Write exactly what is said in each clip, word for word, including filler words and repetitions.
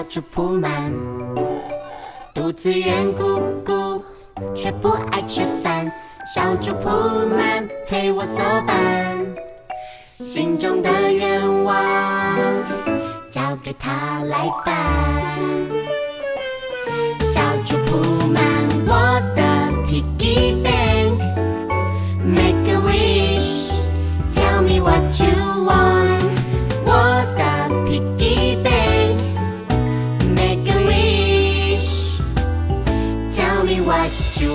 猪铺满，肚子圆鼓鼓，却不爱吃饭。小猪铺满，陪我走班，心中的愿望交给他来办。小猪铺满我的 piggy bank，Make a wish, tell me what you want。我的 piggy bank，Make a wish, tell me what you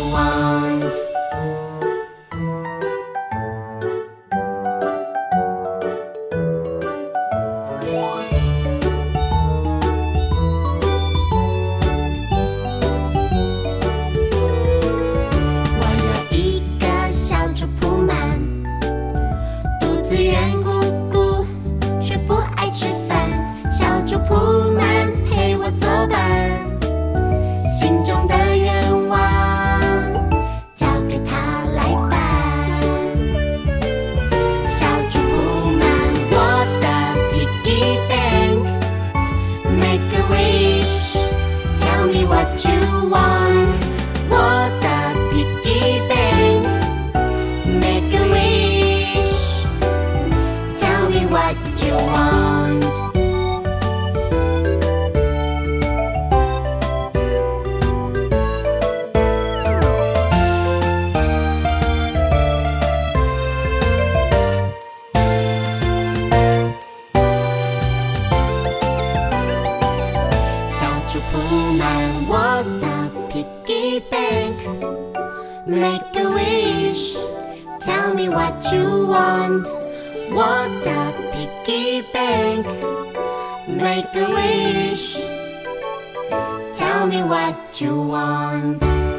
want。Make a wish, tell me what you want. 我的 piggy bank. Make a wish, tell me what you want.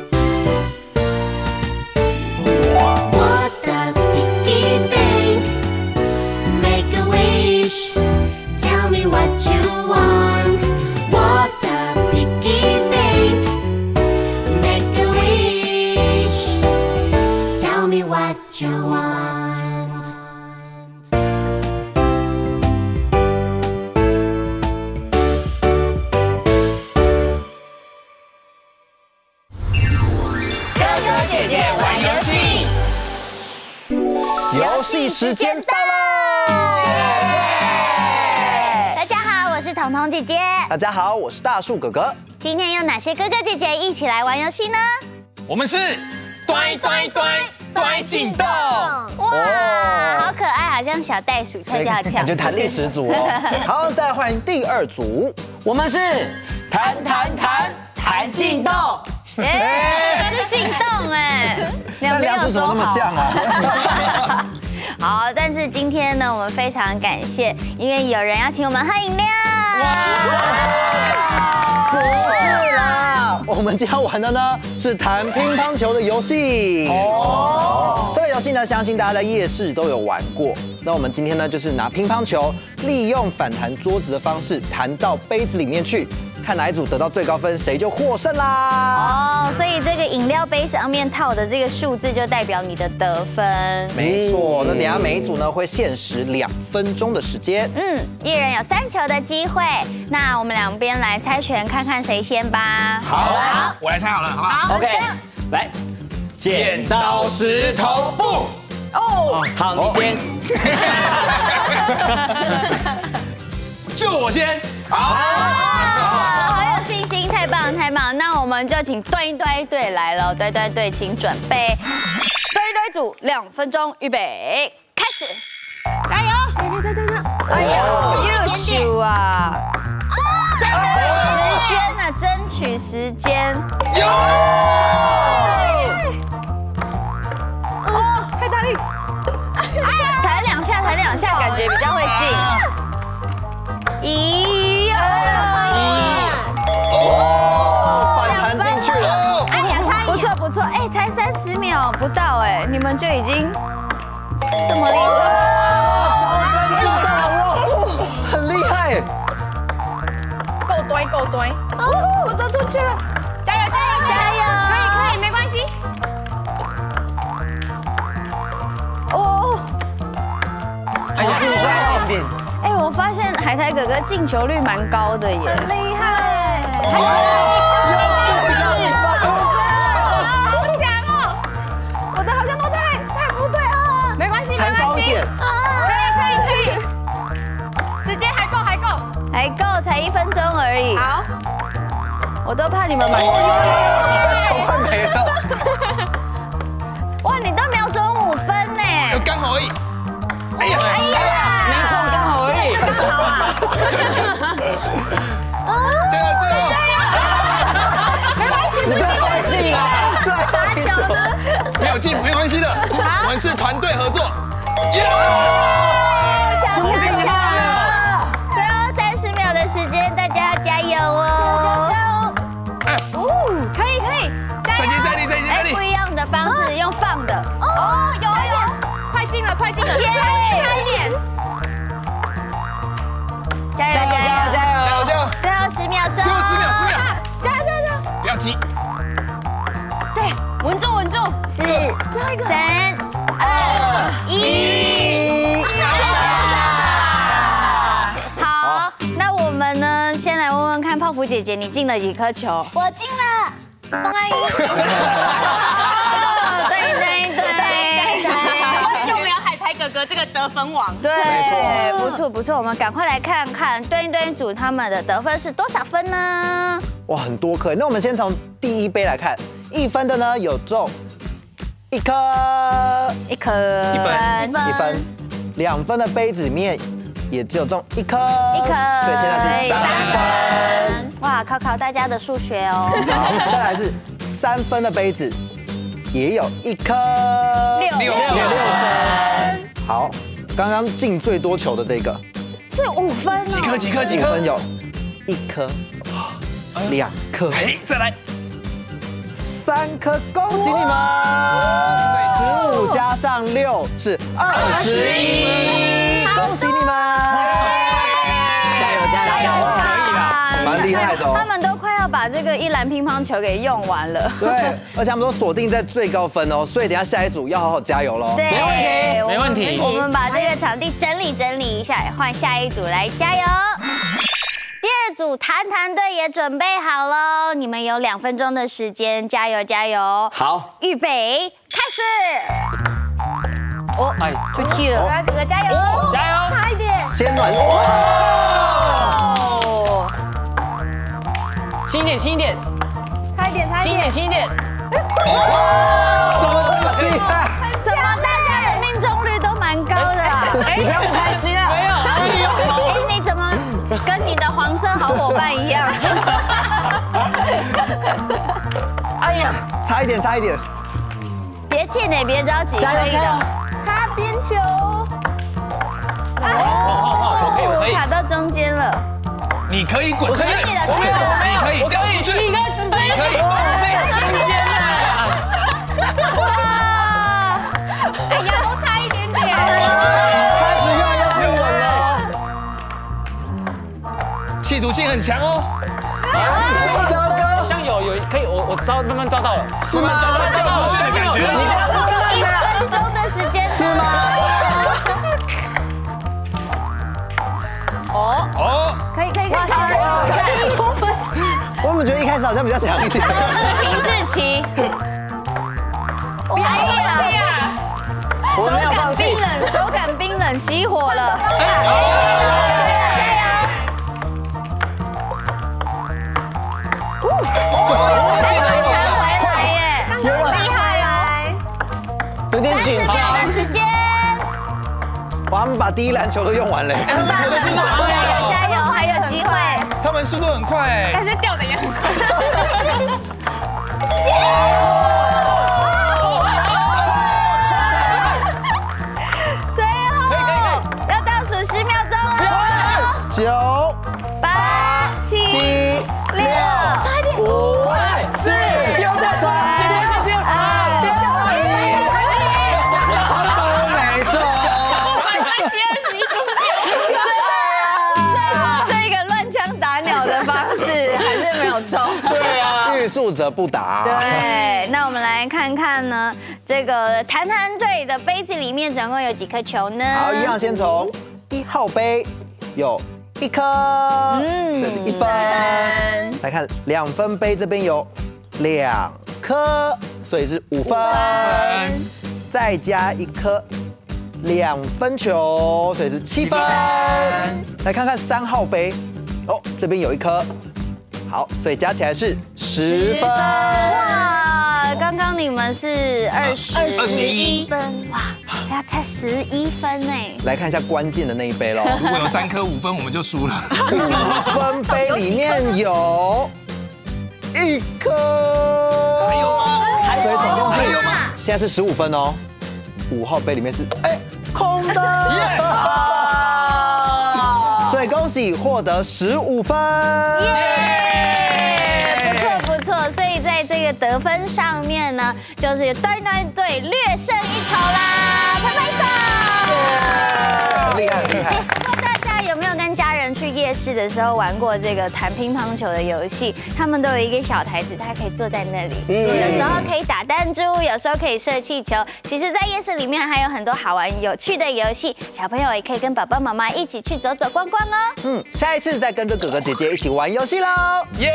我的 piggy bank. Make a wish, tell me what you want. 我的 piggy bank. Make a wish, tell me what you want. 哥哥姐姐玩游戏， 游戏时间到喽！ 大家好，我是彤彤姐姐。 大家好，我是大树哥哥。 今天有哪些哥哥姐姐一起来玩游戏呢？ 我们是端端端端进洞， 哇，好可爱，好像小袋鼠跳跳跳， 感觉弹力十足哦。好，再换第二组， 我们是弹弹弹弹进洞。 哎，是进洞哎， 那两组怎么那么像啊？ 好，但是今天呢，我们非常感谢，因为有人要请我们喝饮料。 不是啦，我们今天玩的呢是弹乒乓球的游戏。哦，这个游戏呢，相信大家在夜市都有玩过。那我们今天呢，就是拿乒乓球，利用反弹桌子的方式弹到杯子里面去。看哪一组得到最高分，谁就获胜啦！ 哦，所以这个饮料杯上面套的这个数字就代表你的得分。 没错，那等下每一组呢会限时两分钟的时间。 嗯，一人有三球的机会。那我们两边来猜拳，看看谁先吧。 好，好，我来猜好了，好不好 ？OK， 来，剪刀石头布。哦，好，你先。就我先。好。 太棒太棒！那我们就请端一端队来了，端端队请准备，端一端组两分钟，预备开始，加油！加加加加！哎呦，又输啊！争取时间啊，争取时间！有！哦，太大力！弹两下，弹两下，感觉比较会进。一二。 哦，反弹进去了！ 哎呀，不错不错，哎，才三十秒不到，哎，你们就已经这么厉害， 很厉害， 够端够端，哦，我都出去了，加油加油加油，可以可以，没关系。哦， 哎呀，紧张一点。 哎，我发现海苔哥哥进球率蛮高的耶， 很厉害。 好强哦！ 我的好像都太太不对啊。 没关系，没弹关系， 高一点， 可以可以可以，时间还够还够还够，才一分钟而已。好，我都怕你们满。 球快没了。 哇，你都瞄中五分呢， 刚好而已。哎呀， 哎呀， 没中刚好而已。加油加油！ 你不要放弃啦！对， 打球呢？ 没有进没关系的，我们是团队合作。耶！ 怎么比赛啊？最后三十秒的时间，大家加油哦！哦，可以可以，加油！ 再接再厉再接再哎， 厉不！一样的方式，用放的。哦，有有，快进了快进了，耶！差一点，加油加油加油！ 加油加油！ 最后十秒钟， 最后十秒十秒， 加油加油！ 不要急。 对，稳住稳住，四、 最后一个。 三、二、一。好，那我们呢？先来问问看，泡芙姐姐，你进了几颗球？ 我进了，东阿姨。 对对对对对， 而且我们有海苔哥哥这个得分王， 对， 没不错不错，我们赶快来看看对应对应组他们的得分是多少分呢？ 哇，很多颗。那我们先从第一杯来看，一分的呢有中一颗， 一颗一分一分，两分的杯子里面也只有中一颗， 一颗， 所以现在是三分。 哇，考考大家的数学哦。 好，再来是三分的杯子，也有一颗， 六六六六分。好，刚刚进最多球的这个， 是五分哦。 几颗几颗几颗五分？有一颗、两颗、 哎，再来。 三颗，恭喜你们！十五加上六是二十一，恭喜你们！ 加油加油加油！可以啦。 蛮厉害的哦他们都快要把这个一篮乒乓球给用完了。 对，而且他们都锁定在最高分哦，所以等一下下一组要好好加油喽。 对， 没问题没问题我们我们把这个场地整理整理一下，换下一组来加油。第二组弹弹队也准备好喽，你们有两分钟的时间，加油加油！ 好， 预备，开始！哦， 哎， 出去了， 哥哥加油！ 加油！ 差一点。 先暖哇， 哦， 轻一点，轻一点， 差一点，差一轻一点， 点。 轻一点。 怎么这么厉害？ 怎么大家的命中率都蛮高的啊？哎你不要不开心啊！没有， 哎，你怎么跟你的黄色好伙伴一样？ 哎呀，差一点，差一点。 别气馁，别着急，可以的。 擦边球。 好好好，我可以，我可以。 卡到中间了。 你可以滚出去， 可以的可以的你可以，我可以出去，你可以，你可以，中间哇！哎呀，都差一点点。 开始越来越不稳了。 企图心很强哦。 好像有有可以，我我招慢慢招到了， 是吗？ 找到这个出去的感觉。 一分钟的时间是吗？哦， 哦， 可以可以可以可以。 我怎么觉得一开始好像比较强一点？ 停滞期。不要放弃啊！手感冰冷，手感冰冷，熄火了。 有点紧张。 的时间， 哇，他们把第一篮球都用完了。 加油，还有机会。 他们速度很快。 但是掉的也很快。 最后要倒数十秒钟了， 九、 八、七、 七、 六、 五、四、又在说，欲速则不达。 对，那我们来看看呢，这个弹弹队的杯子里面总共有几颗球呢？ 好，一样先从一号杯有一颗，嗯，这是一分。来看两分杯这边有两颗，所以是五分。再加一颗两分球，所以是七分。来看看三号杯，哦，这边有一颗，好，所以加起来是十分。 哇，刚刚你们是二十二十一分，哇，要才十一分呢。 来看一下关键的那一杯喽。 如果有三颗五分，我们就输了。 五分杯里面有一颗， 还有吗？ 所以总共是还有吗？ 现在是十五分哦。五号杯里面是哎空的，所以恭喜获得十五分。 耶，不错不错，所以在这个得分上面呢，就是对对对略胜一筹啦，拍拍手。 厉害厉害。 大家有没有跟家人去夜市的时候玩过这个弹乒乓球的游戏？他们都有一个小台子，他可以坐在那里，有时候可以打弹珠，有时候可以射气球。其实，在夜市里面还有很多好玩有趣的游戏，小朋友也可以跟爸爸妈妈一起去走走逛逛哦。 嗯，下一次再跟着哥哥姐姐一起玩游戏喽！ 耶！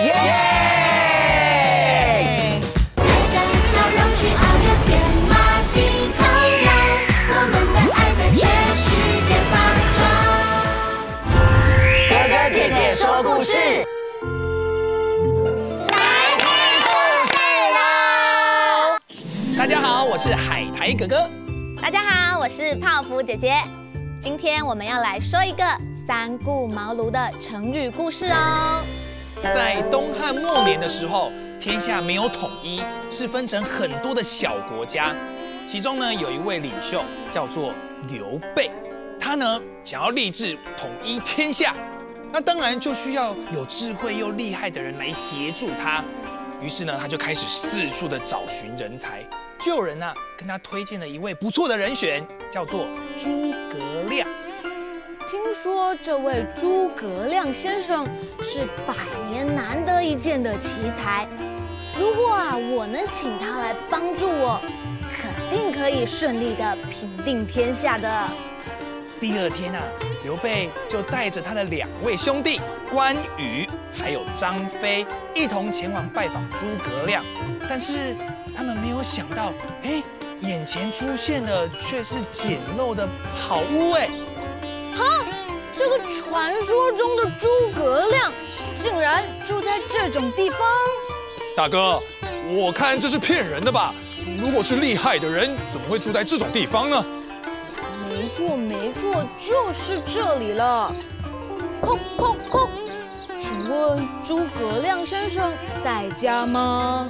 带着笑容去遨游天马行空啦，我们的爱在全世界放送。 哥哥姐姐说故事， 来听故事喽！ 大家好，我是海苔哥哥。 大家好，我是泡芙姐姐。今天我们要来说一个三顾茅庐的成语故事哦。 在东汉末年的时候，天下没有统一，是分成很多的小国家。其中呢，有一位领袖叫做刘备，他呢想要立志统一天下，那当然就需要有智慧又厉害的人来协助他。于是呢，他就开始四处的找寻人才。就有人呢、啊、跟他推荐了一位不错的人选，叫做诸葛亮。 听说这位诸葛亮先生是百年难得一见的奇才，如果啊我能请他来帮助我，肯定可以顺利的平定天下的。 第二天啊，刘备就带着他的两位兄弟关羽还有张飞一同前往拜访诸葛亮，但是他们没有想到，哎，眼前出现的却是简陋的草屋，哎， 哈，这个传说中的诸葛亮竟然住在这种地方？ 大哥，我看这是骗人的吧？如果是厉害的人，怎么会住在这种地方呢？ 没错没错，就是这里了。叩叩叩，请问诸葛亮先生在家吗？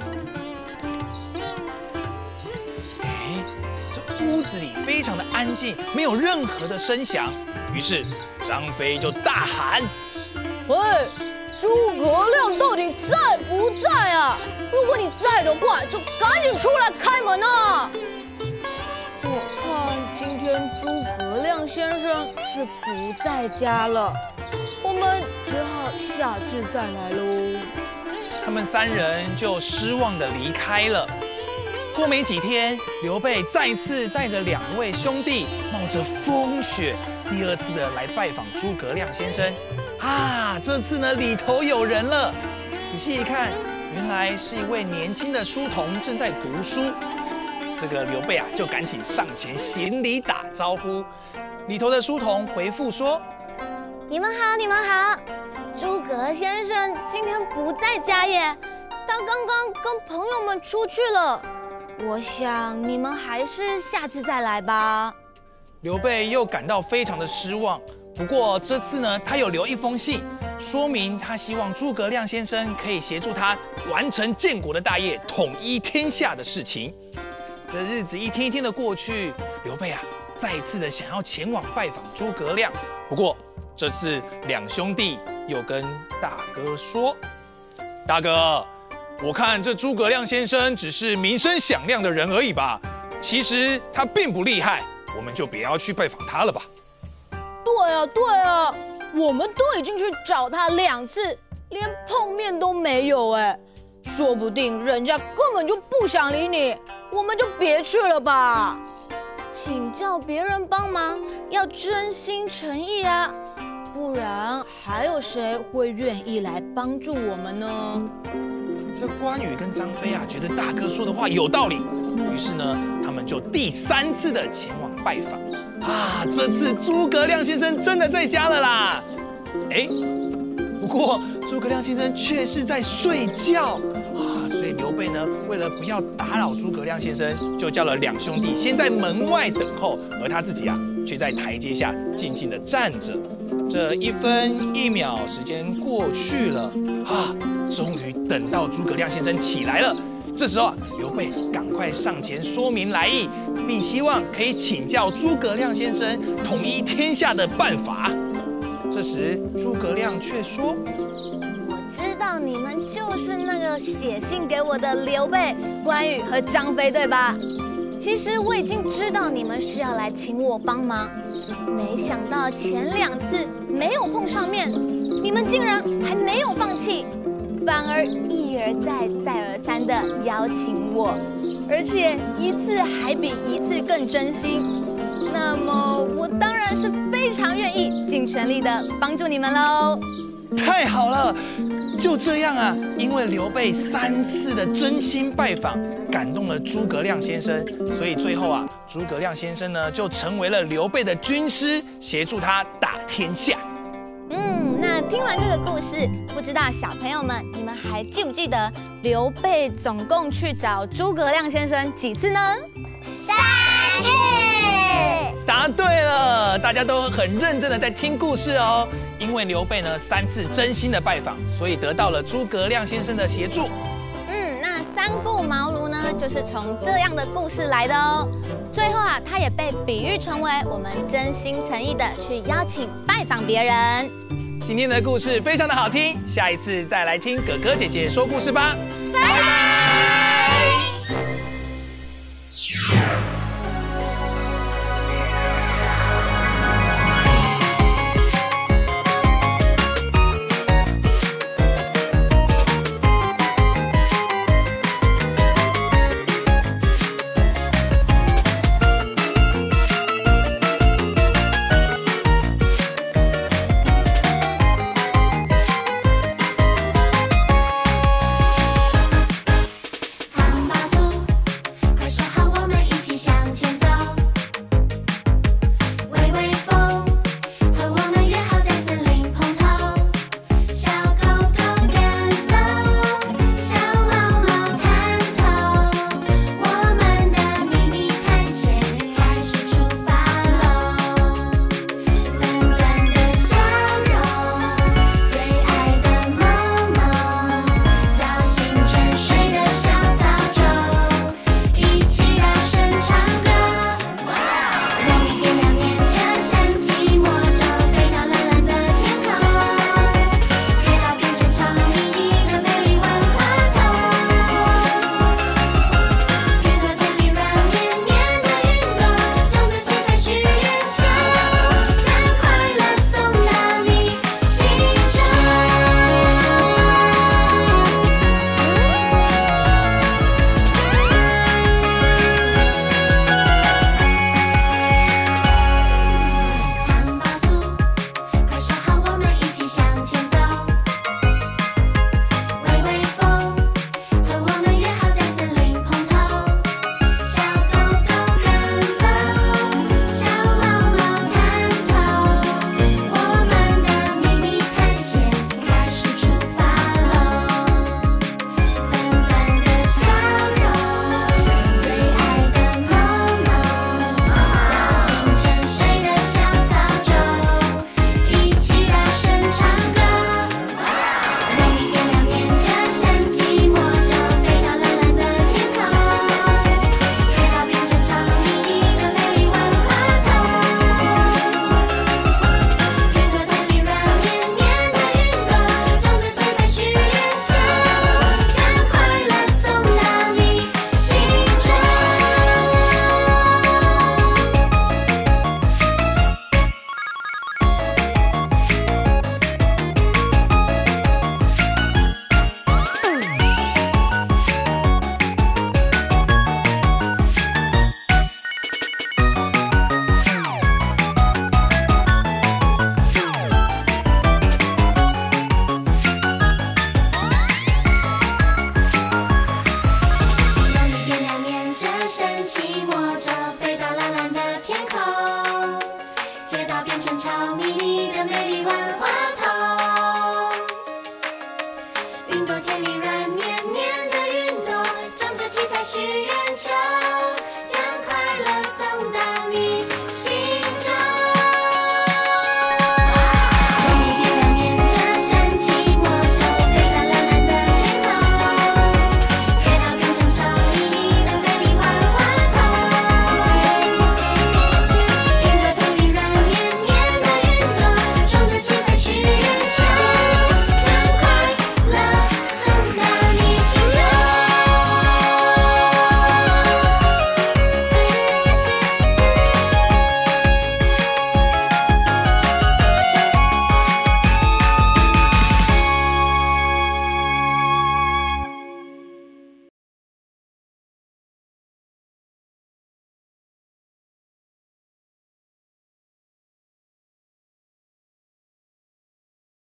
哎，这屋子里非常的安静，没有任何的声响。于是张飞就大喊：“ 喂，诸葛亮到底在不在啊？如果你在的话，就赶紧出来开门啊！”我看今天诸葛亮先生是不在家了，我们只好下次再来喽。 他们三人就失望地离开了。过没几天，刘备再次带着两位兄弟，冒着风雪，第二次的来拜访诸葛亮先生。啊，这次呢里头有人了。仔细一看，原来是一位年轻的书童正在读书。这个刘备啊，就赶紧上前行礼打招呼。里头的书童回复说：“ 你们好，你们好，诸葛先生今天不在家耶，他刚刚跟朋友们出去了。我想你们还是下次再来吧。” 刘备又感到非常的失望。不过这次呢，他有留一封信，说明他希望诸葛亮先生可以协助他完成建国的大业，统一天下的事情。这日子一天一天的过去，刘备啊，再一次的想要前往拜访诸葛亮。不过这次两兄弟又跟大哥说：“大哥，我看这诸葛亮先生只是名声响亮的人而已吧，其实他并不厉害，我们就不要去拜访他了吧。” 对啊，对啊，我们都已经去找他两次，连碰面都没有哎，说不定人家根本就不想理你，我们就别去了吧。请教别人帮忙要真心诚意啊， 不然还有谁会愿意来帮助我们呢？ 这关羽跟张飞啊，觉得大哥说的话有道理，于是呢，他们就第三次的前往拜访。啊，这次诸葛亮先生真的在家了啦！哎，不过诸葛亮先生却是在睡觉啊，所以刘备呢，为了不要打扰诸葛亮先生，就叫了两兄弟先在门外等候，而他自己啊，却在台阶下静静的站着。这一分一秒时间过去了啊，终于等到诸葛亮先生起来了。这时候啊，刘备赶快上前说明来意，并希望可以请教诸葛亮先生统一天下的办法。这时诸葛亮却说：“ 我知道你们就是那个写信给我的刘备、关羽和张飞，对吧？其实我已经知道你们是要来请我帮忙，没想到前两次没有碰上面，你们竟然还没有放弃。”反而一而再、再而三的邀请我，而且一次还比一次更真心。那么我当然是非常愿意尽全力的帮助你们喽。 太好了，就这样啊，因为刘备三次的真心拜访，感动了诸葛亮先生，所以最后啊，诸葛亮先生呢就成为了刘备的军师，协助他打天下。 嗯，那听完这个故事，不知道小朋友们，你们还记不记得刘备总共去找诸葛亮先生几次呢？ 三次。 答对了，大家都很认真的在听故事哦。因为刘备呢三次真心的拜访，所以得到了诸葛亮先生的协助。 嗯，那三顾茅庐呢，就是从这样的故事来的哦。最后啊，他也被比喻成为我们真心诚意的去邀请拜访别人。 今天的故事非常的好听，下一次再来听哥哥姐姐说故事吧， 拜拜。